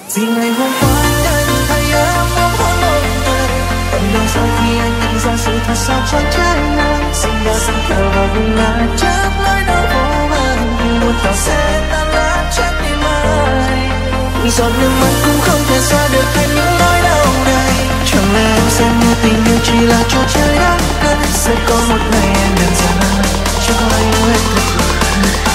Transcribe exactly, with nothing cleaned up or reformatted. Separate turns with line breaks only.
Vì ngày hôm qua anh đã nhìn thấy em ôm hôn một người. Tận đâu sau khi anh nhận ra sự thật sau chán trái ngang. Xin đã sẵn kẹo vào vùng ngã chớp lối đâu vô vàn. Vì một tàu xe tan nát chết đi mai. Những giọt nước mắt cũng không thể xóa được hết những nỗi đau này. Chẳng lẽ em xem như tình yêu chỉ là trò chơi đáng cười. Sẽ có một ngày em nhận ra chắc là yêu em thật lòng.